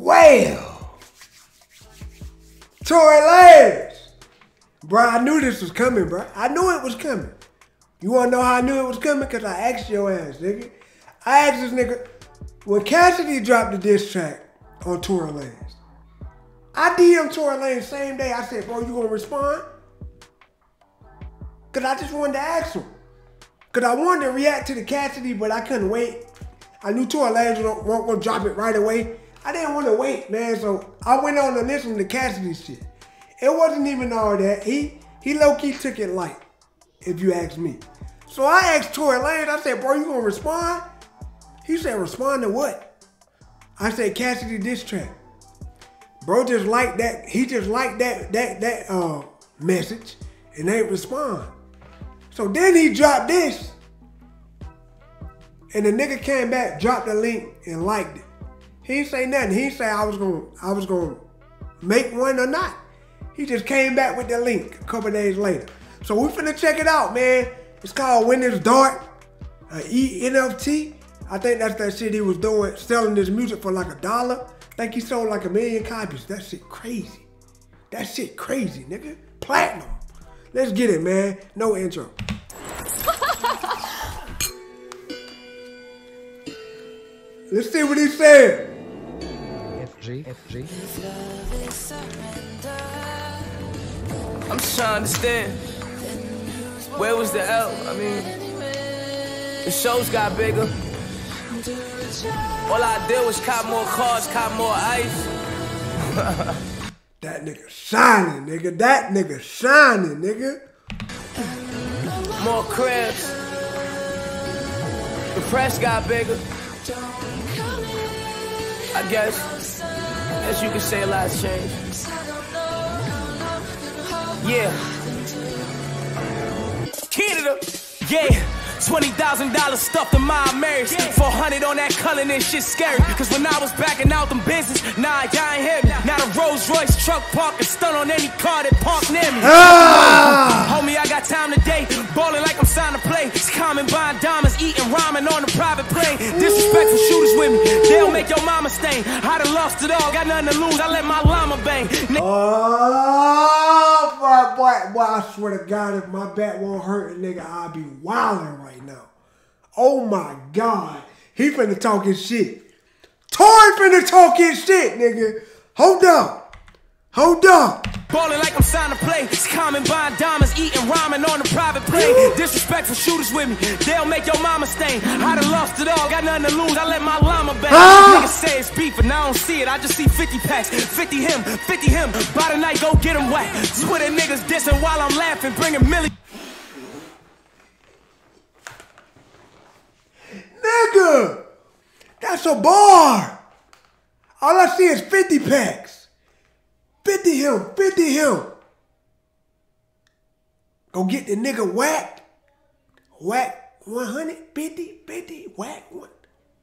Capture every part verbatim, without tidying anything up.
Well, Tory Lanez. Bro, I knew this was coming, bro. I knew it was coming. You wanna know how I knew it was coming? Because I asked your ass, nigga. I asked this nigga, when Cassidy dropped the diss track on Tory Lanez, I D M'd Tory Lanez same day. I said, bro, you gonna respond? Because I just wanted to ask him. Because I wanted to react to the Cassidy, but I couldn't wait. I knew Tory Lanez wasn't gonna drop it right away. I didn't want to wait, man, so I went on to listen to Cassidy shit. It wasn't even all that. He, he low-key took it light, if you ask me. So I asked Tory Lanez, I said, bro, you gonna respond? He said, respond to what? I said, Cassidy diss track. Bro just liked that, he just liked that, that, that uh, message and ain't respond. So then he dropped this. And the nigga came back, dropped the link, and liked it. He didn't say nothing. He didn't say I was gonna, I was gonna make one or not. He just came back with the link a couple days later. So we finna check it out, man. It's called When It's Dark, uh, E N F T. I think that's that shit he was doing, selling this music for like a dollar. I think he sold like a million copies. That shit crazy. That shit crazy, nigga. Platinum. Let's get it, man. No intro. Let's see what he said. F G, F G. I'm just trying to understand. Where was the L? I mean, the shows got bigger. All I did was cop more cars, cop more ice. That nigga shining, nigga. That nigga shining, nigga. More cribs. The press got bigger. I guess, as you can say, a lot's changed. Yeah. Canada, yeah. twenty thousand dollars stuffed in my Marys. four hundred on that color, and shit scary. Cause when I was backing out them business, nah, y'all ain't hear me. Now the Rolls Royce truck park and stun on any car that park near me. Ah! Homie, I got time today. Ballin' like I'm signed to play. It's common buying diamonds, eating ramen on a private plane. Disrespectful shooters with me, they'll make your mama stain. I done lost it all, got nothing to lose. I let my llama bang. Oh, boy, boy, boy, I swear to God, if my back won't hurt a nigga, I'll be wildin' right now. Oh my God. He finna talk his shit. Tory finna talk his shit, nigga. Hold up. Hold up. Ballin' like I'm signed to play. It's common buying diamonds, eating ramen on a private plane. Disrespectful shooters with me, they'll make your mama stain. I done lost it all, got nothing to lose. I let my llama bang. Ah! Niggas say it's beef, but I don't see it. I just see fifty packs, fifty him, fifty him. By the night, go get him whack. Twitter niggas dissing while I'm laughing, bringing millions. Nigga, that's a bar. All I see is fifty packs. fifty him, fifty him. Go get the nigga whacked. Whack one hundred, fifty, fifty, whack one.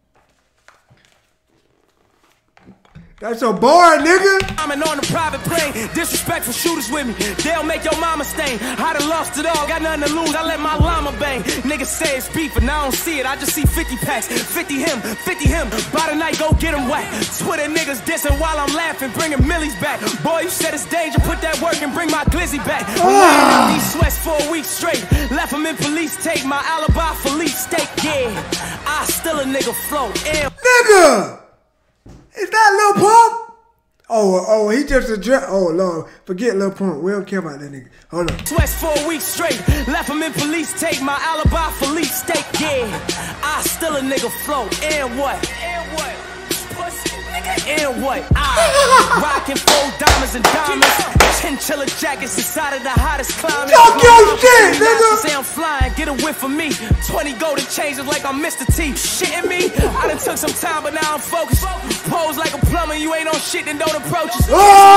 That's a bar, nigga. I'm on a private plane. Disrespectful shooters with me, they'll make your mama stain. I done lost it all, got nothing to lose. I let my llama bang. Niggas say it's beef, but I don't see it. I just see fifty packs, fifty him, fifty him. By the night, go get him whack. Twitter niggas dissing while I'm laughing, bringing millies back. Boy, you said it's danger, put that work and bring my glizzy back. Ah. These sweats for a week straight. Left him in police take, my alibi for leaf steak. Yeah, I still a nigga float. And nigga! Is that Lil Pump? Oh, oh, he just a dress. Oh, Lord. Forget Lil Pump. We don't care about that nigga. Hold on. Sweats for a week straight. Left him in police take. My alibi for leaf steak. Yeah. I still a nigga float. And what? And what? Pussy, nigga. And what? I rockin' four diamonds and diamonds. Chinchilla jackets inside of the hottest climate. Talk your shit, nigga. Say I'm flying. Get a whiff for me. twenty golden changes like I'm Mister T. Shitting me? I done took some time, but now I'm focused. Pose like a plumber, you ain't on shit, then don't approach us.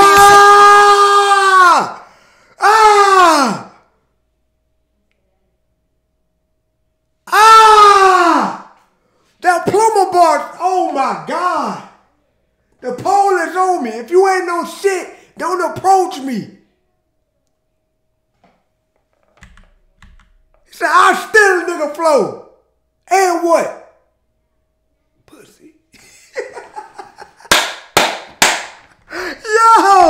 Ah! Ah! Ah! That plumber bar, oh my God. The pole is on me. If you ain't no shit, don't approach me. He said, I'll steal a nigga flow. And what? Pussy.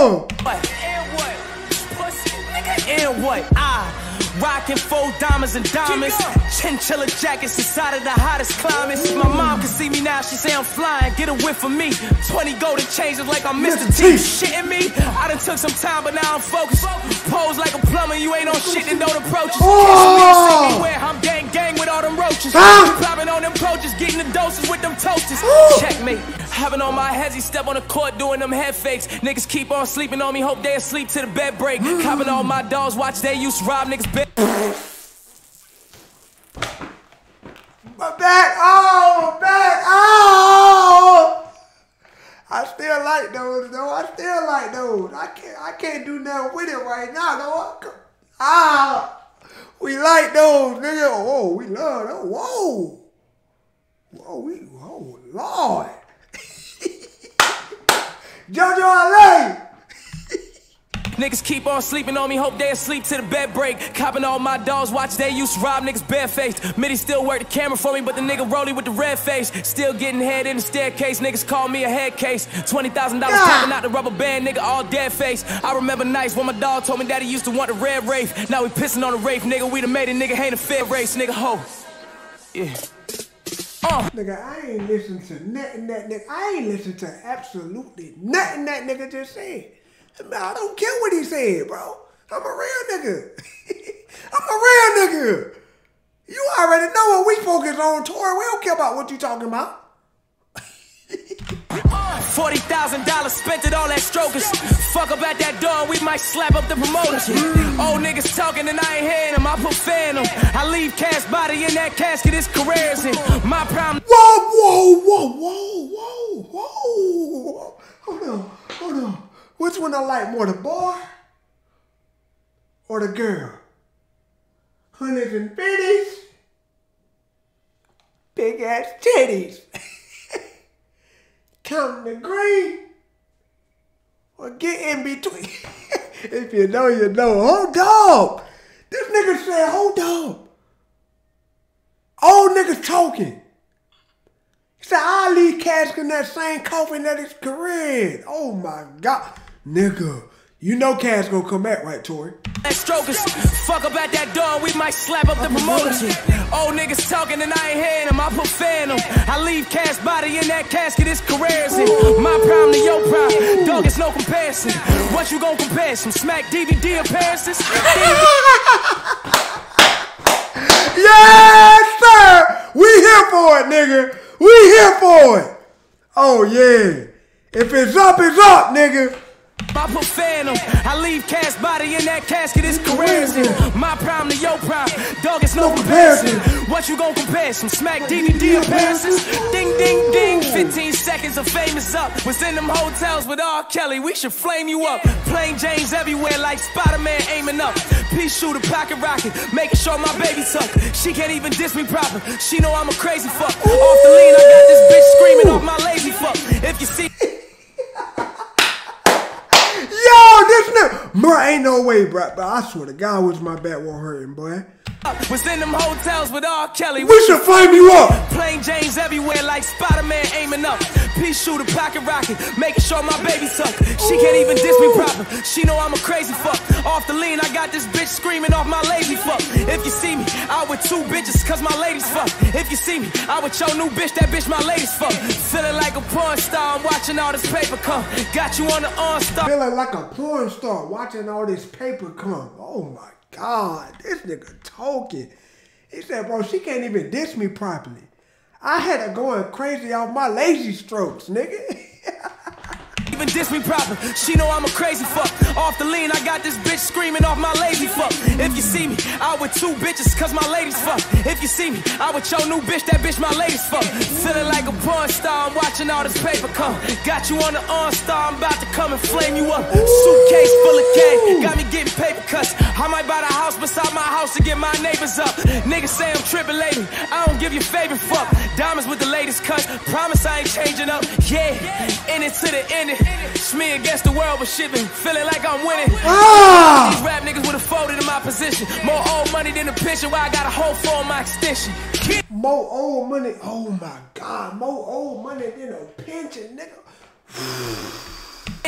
Oh! What? And what? Pussy, nigga. And what? I rockin' four diamonds and diamonds, chinchilla jackets inside of the hottest climates. My mom can see me now, she say I'm flying. Get a whiff of me. twenty golden changes like I'm Mister T. Shitting me? I done took some time, but now I'm focused. Pose like a plumber, you ain't on shit and don't approach us. Oh. See me where I'm gang gang with all them roaches. Huh? Popping on them coaches, getting the doses with them toasters. Checkmate. Having on my heads, he step on the court doing them head fakes. Niggas keep on sleeping on me, hope they asleep till the bed break. Copping all my dogs, watch they used to rob niggas bed. My back, oh, my back, oh! I still like those, though. I still like those. I can't, I can't do nothing with it right now, though. Ah, we like those, nigga. Oh, we love those. Whoa, whoa, we, oh Lord. Jojo L A. Niggas keep on sleeping on me, hope they asleep till the bed break. Copping all my dogs, watch they used to rob niggas barefaced. Mitty still work the camera for me, but the nigga rolling with the red face. Still getting head in the staircase, niggas call me a head case. twenty thousand dollars tapping out the rubber band, nigga, all dead face. I remember nights when my dog told me that he used to want the red Wraith. Now we pissing on the Wraith, nigga, we done made a nigga hate a fair race, nigga, ho. Yeah. Uh. Nigga, I ain't listen to nothing that nigga, I ain't listen to absolutely nothing that nigga just said. I don't care what he said, bro. I'm a real nigga. I'm a real nigga. You already know what we focus on, Tory. We don't care about what you talking about. forty thousand dollars spent it all that strokers. Fuck up at that door, we might slap up the promoters. Old niggas talking and I ain't hearing them, I put phantom. I leave Cass body in that casket, his career's in. My prime. Whoa, whoa, whoa, whoa, whoa, whoa. Hold on, hold on. Which one I like more, the boy or the girl? Hundreds and fifties, big ass titties. Counting the green or get in between. If you know, you know. Hold up. This nigga said, hold up. Old niggas talking. He said, I'll leave Cassidy in that same coffin that his career in. Oh my God. Nigga, you know Cass gonna come back, right, Tory? Strokers, fuck up at that door, we might slap up the promoters. Old niggas talking and I ain't hearing them, I put phantom. I leave Cass body in that casket, his career's in. My prime to your prime, dog, it's no comparison. What you gon' compare? Some smack D V D appearances? Yes, sir! We here for it, nigga. We here for it. Oh, yeah. If it's up, it's up, nigga. I put phantom. I leave Cass body in that casket, his career's in. My prime to your prime, dog, it's no comparison. What you gon' compare? Some smack D V D appearances? Ding, ding, ding. fifteen seconds of fame is up. Was in them hotels with R. Kelly, we should flame you up. Plain Janes everywhere like Spider-Man aiming up. Pea shooter, pocket rocket, making sure my baby tuck. She can't even diss me proper. She know I'm a crazy fuck. Off the lean, I got this bitch screaming off my lazy fuck. If you see. Yo, this nigga, bro, ain't no way, bro. But I swear to God, was my back won't hurting, boy. Was in them hotels with R. Kelly. We should flame you up. Plain Janes everywhere like Spider-Man aiming up. Pea shooter, pocket rocket, making sure my baby tuck. She can't even diss me proper. She know I'm a crazy fuck. Off the lean, I got this bitch screaming off my lazy fuck. If you see me, out with two bitches, cause my ladies fuck. If you see me, out with your new bitch, that bitch my ladies fuck. Feeling like a porn star, I'm watching all this paper come. Got you on the on-star. Feeling like a porn star, watching all this paper come. Oh my God, this nigga talking. He said, bro, she can't even diss me properly. I had her going crazy off my lazy strokes, nigga. Even diss me proper. She know I'm a crazy fuck. Off the lean, I got this bitch screaming off my lazy fuck. If you see me, out with two bitches, cause my ladies fuck. If you see me, out with your new bitch, that bitch my ladies fuck. Feeling like a porn star, I'm watching all this paper come. Got you on the on-star, I'm about to come and flame you up. Suitcase full of cash, got me getting paper cuts. I might buy the house beside my house to get my neighbors up. Niggas say I'm tripping lately, I don't give you favorite fuck. Diamonds with the latest cuts, promise I ain't changing up. Yeah, in it to the end. It's me against the world, but shit been feeling like I'm winning. Ah! These rap niggas would've folded in my position. More old money than a picture where I got a whole for my extension. Kid. More old money, oh my God, more old money than a pension, nigga.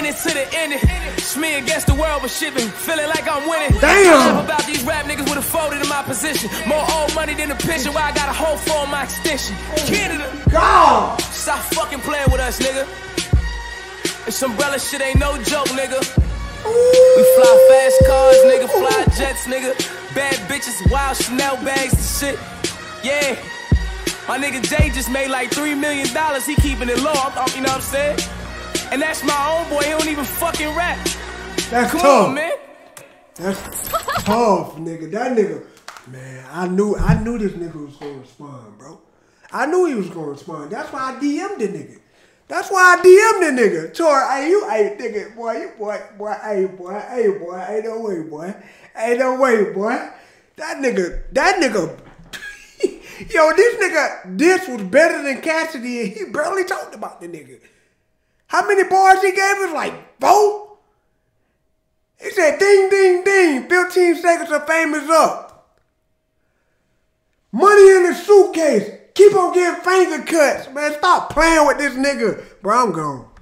getting it to the ending. It's me against the world, but shit been feeling like I'm winning. Damn. I live about these rap niggas with a folded in my position. More old money than a picture where I got a whole for my extension. Canada. God. Stop fucking playing with us, nigga. This umbrella shit ain't no joke, nigga. Ooh. We fly fast cars, nigga, fly jets, nigga. Bad bitches, wild Chanel bags and shit. Yeah. My nigga Jay just made like three million dollars. He keeping it low, I'm, I'm, you know what I'm saying? And that's my own boy, he don't even fucking rap. That's Come tough. on, man. That's tough, nigga. That nigga, man, I knew I knew this nigga was gonna respond, bro. I knew he was gonna respond. That's why I D M'd the nigga. That's why I D M'd the nigga. Tory, hey, you, hey, nigga, boy, you, boy, boy, hey, boy, hey, boy, ain't no way, boy. Ain't no way, boy. That nigga, that nigga, yo, this nigga, this was better than Cassidy, and he barely talked about the nigga. How many bars he gave us? Like, four? He said, ding, ding, ding, fifteen seconds of fame is up. Money in the suitcase. Keep on getting finger cuts. Man, stop playing with this nigga. Bro, I'm gone.